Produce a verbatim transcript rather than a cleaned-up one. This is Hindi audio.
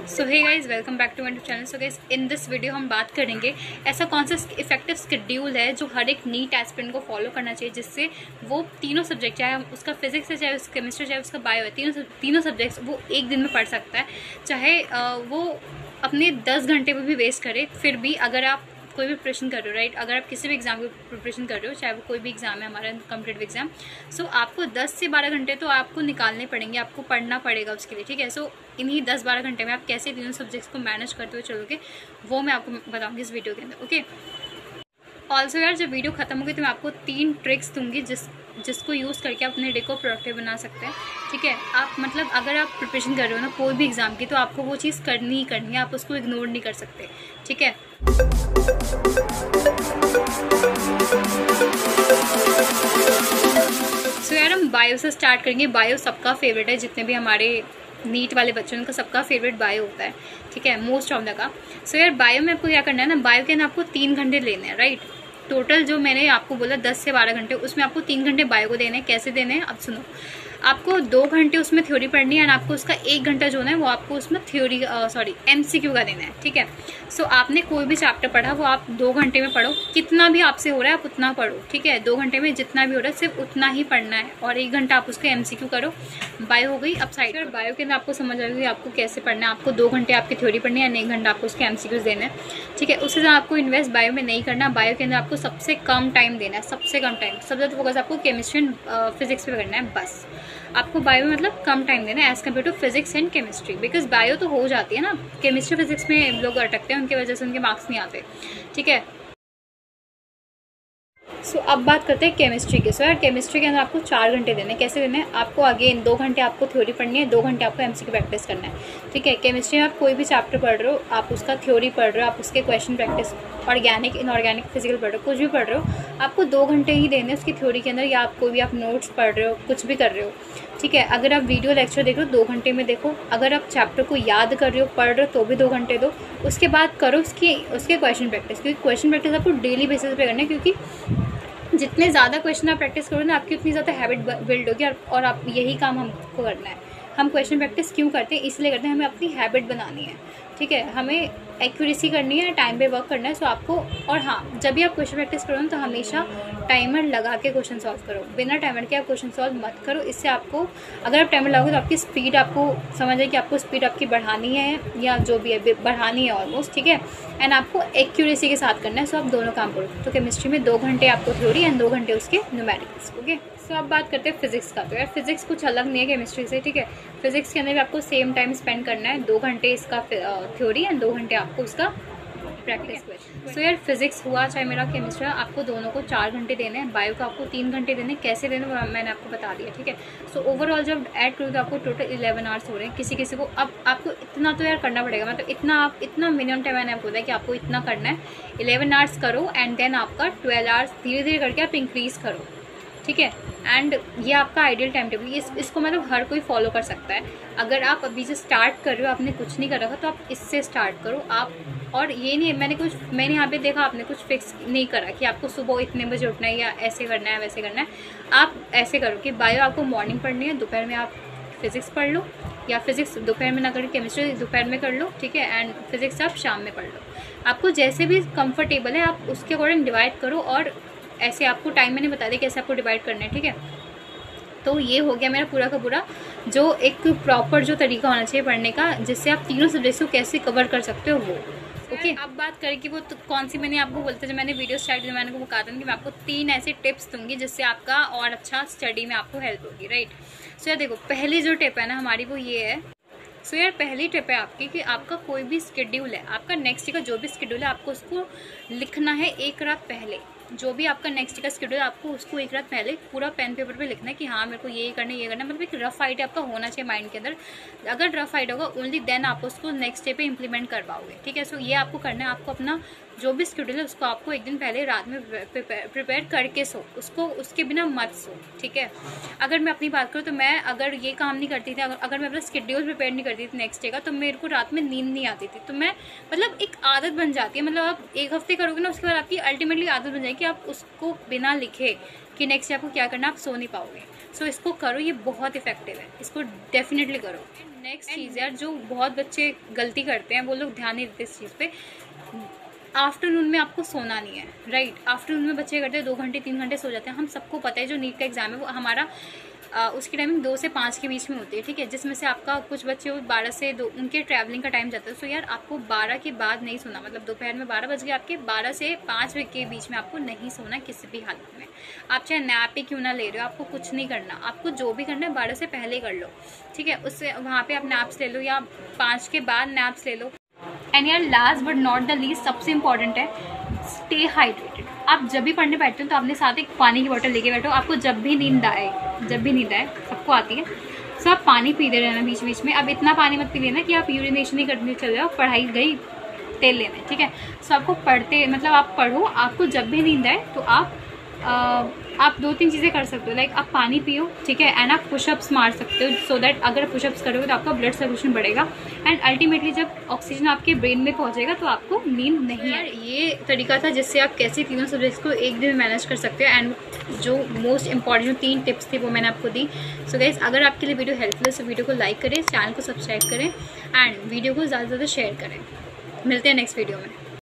So hey guys, welcome back to my channel. So guys, in this video हम बात करेंगे ऐसा कौन सा इफेक्टिव शेड्यूल है जो हर एक नीट एस्पिरेंट को फॉलो करना चाहिए, जिससे वो तीनों सब्जेक्ट, चाहे उसका फिजिक्स है, चाहे उसका केमिस्ट्री, चाहे उसका बायो है, तीनों तीनों सब्जेक्ट्स वो एक दिन में पढ़ सकता है। चाहे वो अपने दस घंटे में भी वेस्ट करे, फिर भी अगर आप कोई भी प्रिपरेशन कर रहे हो, राइट, अगर आप किसी भी एग्जाम की प्रिपरेशन कर रहे हो, चाहे वो कोई भी एग्जाम है, हमारा कॉम्पिटिटिव एग्जाम, सो आपको दस से बारह घंटे तो आपको निकालने पड़ेंगे, आपको पढ़ना पड़ेगा उसके लिए, ठीक है। सो इन्हीं दस बारह घंटे में आप कैसे तीनों सब्जेक्ट्स को मैनेज करते हुए चलोगे, वो मैं आपको बताऊंगी इस वीडियो के अंदर, ओके। ऑल्सो यार, जब वीडियो खत्म होगी तो मैं आपको तीन ट्रिक्स दूंगी जिस जिसको यूज़ करके आप अपने डे को प्रोडक्टिव बना सकते हैं, ठीक है। आप मतलब अगर आप प्रिपरेशन कर रहे हो ना कोई भी एग्जाम की, तो आपको वो चीज़ करनी ही करनी है, आप उसको इग्नोर नहीं कर सकते, ठीक है। सो so यार, हम बायो से स्टार्ट करेंगे। बायो सबका फेवरेट है, जितने भी हमारे नीट वाले बच्चों उनका सबका फेवरेट बायो होता है, ठीक है, मोस्ट ऑफ द का। सो यार, बायो में आपको क्या करना है ना, बायो के अंदर आपको तीन घंटे लेने हैं, राइट। टोटल जो मैंने आपको बोला दस से बारह घंटे, उसमें आपको तीन घंटे बायो को देने हैं। कैसे देने हैं अब सुनो। आपको दो घंटे उसमें थ्योरी पढ़नी है, और आपको उसका एक घंटा जो है वो आपको उसमें थ्योरी सॉरी एमसीक्यू का देना है, ठीक है। सो आपने कोई भी चैप्टर पढ़ा वो आप दो घंटे में पढ़ो, कितना भी आपसे हो रहा है आप उतना पढ़ो, ठीक है। दो घंटे में जितना भी हो रहा है सिर्फ उतना ही पढ़ना है, और एक घंटा आप उसको एमसीक्यू करो। बायो हो गई अब साइड। अगर बायो के अंदर आपको समझ आ गई आपको कैसे पढ़ना है, आपको दो घंटे आपकी थ्योरी पढ़नी है, एक घंटा आपको उसके एमसीक्यूज देना है, ठीक है। उससे ज़्यादा आपको इन्वेस्ट बायो में नहीं करना। बायो के अंदर आपको सबसे कम टाइम देना है, सबसे कम टाइम। सबसे ज़्यादा फोकस आपको केमिस्ट्री एंड फिजिक्स पे करना है, बस। आपको बायो में मतलब कम टाइम देना है as compared to physics and chemistry, because bio तो हो जाती है ना, केमिस्ट्री फिजिक्स में लोग अटकते हैं, उनकी वजह से उनके मार्क्स नहीं आते, ठीक है। सो so, अब बात करते हैं केमिस्ट्री की। सो यार, केमिस्ट्री के अंदर आपको चार घंटे देने हैं। कैसे देने हैं आपको? अगेन दो घंटे आपको थ्योरी पढ़नी है, दो घंटे आपको एमसीक्यू प्रैक्टिस करना है, ठीक है। केमिस्ट्री में आप कोई भी चैप्टर पढ़ रहे हो, आप उसका थ्योरी पढ़ रहे हो, आप उसके question practice, organic inorganic physical पढ़ रहे हो, कुछ भी पढ़ रहे हो, आपको दो घंटे ही देने उसकी थ्योरी के अंदर, या आप कोई भी आप नोट्स पढ़ रहे हो, कुछ भी कर रहे हो, ठीक है। अगर आप वीडियो लेक्चर देख रहे हो दो घंटे में देखो, अगर आप चैप्टर को याद कर रहे हो, पढ़ रहे हो, तो भी दो घंटे दो। उसके बाद करो उसकी उसके क्वेश्चन प्रैक्टिस, क्योंकि क्वेश्चन प्रैक्टिस आपको डेली बेसिस पे करना है, क्योंकि जितने ज़्यादा क्वेश्चन आप प्रैक्टिस करोगे ना, आपकी उतनी ज़्यादा हैबिट बिल्ड होगी, और आप यही काम हमको करना है। हम क्वेश्चन प्रैक्टिस क्यों करते हैं? इसलिए करते हैं, हमें अपनी हैबिट बनानी है, ठीक है। हमें एक्यूरेसी करनी है, टाइम पे वर्क करना है, सो आपको। और हाँ, जब भी आप क्वेश्चन प्रैक्टिस करो तो हमेशा टाइमर लगा के क्वेश्चन सॉल्व करो, बिना टाइमर के आप क्वेश्चन सॉल्व मत करो। इससे आपको, अगर आप टाइमर लगाओगे तो आपकी स्पीड, आपको समझ आए कि आपको स्पीड आपकी बढ़ानी है या जो भी है बढ़ानी है ऑलमोस्ट, ठीक है। एंड आपको एक्यूरेसी के साथ करना है, सो आप दोनों काम करो। तो केमिस्ट्री में दो घंटे आपको थ्योरी एंड दो घंटे उसके न्यूमेरिकल्स, ओके। सो अब बात करते हैं फिजिक्स का। तो यार, फिजिक्स कुछ अलग नहीं है केमिस्ट्री से, ठीक है। फिजिक्स के अंदर भी आपको सेम टाइम स्पेंड करना है, दो घंटे इसका थ्योरी एंड दो घंटे आपको उसका प्रैक्टिस। सो यार, फिजिक्स हुआ चाहे मेरा केमिस्ट्री, आपको दोनों को चार घंटे देने हैं, बायो को आपको तीन घंटे देने हैं। कैसे देने मैंने आपको बता दिया, ठीक है। सो ओवरऑल जब ऐड करोगे तो आपको टोटल इलेवन आवर्स हो रहे हैं। किसी किसी को अब आपको इतना तो यार करना पड़ेगा, मतलब इतना आप इतना मिनिमम टाइम मैंने आपको बताया कि आपको इतना करना है। इलेवन आवर्स करो एंड देन आपका ट्वेल्व आवर्स धीरे धीरे करके आप इंक्रीज करो, ठीक है। एंड ये आपका आइडियल टाइम टेबल, इस इसको मतलब हर कोई फॉलो कर सकता है। अगर आप अभी से स्टार्ट कर रहे हो, आपने कुछ नहीं कर रखा, तो आप इससे स्टार्ट करो आप। और ये नहीं, मैंने कुछ मैंने यहाँ पे देखा, आपने कुछ फिक्स नहीं करा कि आपको सुबह इतने बजे उठना है या ऐसे करना है वैसे करना है। आप ऐसे करो कि बायो आपको मॉर्निंग पढ़नी है, दोपहर में आप फिजिक्स पढ़ लो, या फिजिक्स दोपहर में ना करो, केमिस्ट्री दोपहर में कर लो, ठीक है। एंड फिजिक्स आप शाम में पढ़ लो। आपको जैसे भी कंफर्टेबल है आप उसके अकॉर्डिंग डिवाइड करो, और ऐसे आपको टाइम मैंने बता दिया कैसे आपको डिवाइड करना है, ठीक है। तो ये हो गया मेरा पूरा का पूरा जो एक प्रॉपर जो तरीका होना चाहिए पढ़ने का, जिससे आप तीनों सब्जेक्ट्स को कैसे कवर कर सकते हो वो, ओके। अब बात करें कि वो तो कौन सी, मैंने आपको बोलते जब मैंने वीडियो स्टार्ट किया मैंने को कहा था कि मैं आपको तीन ऐसे टिप्स दूंगी जिससे आपका और अच्छा स्टडी में आपको हेल्प होगी, राइट। सो यार देखो, पहली जो टिप है ना हमारी वो ये है। सो यार, पहली टिप है आपकी कि आपका कोई भी स्केड्यूल है, आपका नेक्स्ट का जो भी स्केड्यूल है, आपको उसको लिखना है एक रात पहले। जो भी आपका नेक्स्ट का स्केड्यूल है, आपको उसको एक रात पहले पूरा पेन पेपर पे लिखना है कि हाँ मेरे को ये करना है ये करना है, मतलब एक रफ आइडिया आपका होना चाहिए माइंड के अंदर। अगर रफ आइडिया होगा ओनली देन आप उसको नेक्स्ट डे पे इंप्लीमेंट कर पाओगे, ठीक है। सो ये आपको करना है, आपको अपना जो भी स्केड्यूल है उसको आपको एक दिन पहले रात में प्रिपेयर करके सो, उसको उसके बिना मत सो, ठीक है। अगर मैं अपनी बात करूँ तो मैं अगर ये काम नहीं करती थी, अगर, अगर मैं अपना स्केड्यूल प्रिपेयर नहीं करती थी नेक्स्ट डे का, तो मेरे को रात में नींद नहीं आती थी। तो मैं मतलब एक आदत बन जाती है, मतलब आप एक हफ्ते करोगे ना, उसके बाद आपकी अल्टीमेटली आदत बन जाएगी कि आप उसको बिना लिखे कि नेक्स्ट डे आपको क्या करना, आप सो नहीं पाओगे। सो इसको करो, ये बहुत इफेक्टिव है, इसको डेफिनेटली करो। नेक्स्ट चीज़ यार, जो बहुत बच्चे गलती करते हैं, वो लोग ध्यान नहीं देते इस चीज़ पे। आफ्टरनून में आपको सोना नहीं है, राइट। आफ्टरनून में बच्चे करते हैं दो घंटे तीन घंटे सो जाते हैं। हम सबको पता है जो नीट का एग्जाम है वो हमारा आ, उसकी टाइमिंग दो से पाँच के बीच में होती है, ठीक है, जिसमें से आपका कुछ बच्चे बारह से दो उनके ट्रैवलिंग का टाइम जाता है। सो यार आपको बारह के बाद नहीं सोना, मतलब दोपहर में बारह बज गए आपके, बारह से पाँच बजे के बीच में आपको नहीं सोना किसी भी हालत में। आप चाहे नैप ही क्यों ना ले रहे हो, आपको कुछ नहीं करना, आपको जो भी करना है बारह से पहले कर लो, ठीक है। उससे वहाँ पर आप नैप्स ले लो या पाँच के बाद नैप्स ले लो। एंड यार last but not the least सबसे इंपॉर्टेंट है, स्टे हाइड्रेटेड। आप जब भी पढ़ने बैठते हो तो अपने साथ एक पानी की बोतल लेके बैठो। आपको जब भी नींद आए, जब भी नींद आए, सबको आती है, सो आप पानी पीते रहना बीच बीच में। अब इतना पानी मत पी लेना कि आप यूरिनेशन ही करने चले जाओ, पढ़ाई गई तेल लेने, ठीक है। सो आपको पढ़ते मतलब आप पढ़ो, आपको जब भी नींद आए तो आप आ, आप दो तीन चीज़ें कर सकते हो, लाइक आप पानी पियो, ठीक है, एंड आप पुशअप्स मार सकते हो, सो दैट अगर पुशअप्स करोगे तो आपका ब्लड सर्कुलेशन बढ़ेगा एंड अल्टीमेटली जब ऑक्सीजन आपके ब्रेन में पहुंचेगा तो आपको नींद नहीं आए। ये तरीका था जिससे आप कैसे तीनों सब्जेक्ट्स को एक दिन में मैनेज कर सकते हो। एंड जो मोस्ट इंपॉर्टेंट जो तीन टिप्स थी वो मैंने आपको दी। सो गाइस, अगर आपके लिए वीडियो हेल्पफुल है तो वीडियो को लाइक करें, चैनल को सब्सक्राइब करें एंड वीडियो को ज़्यादा से ज़्यादा शेयर करें। मिलते हैं नेक्स्ट वीडियो में।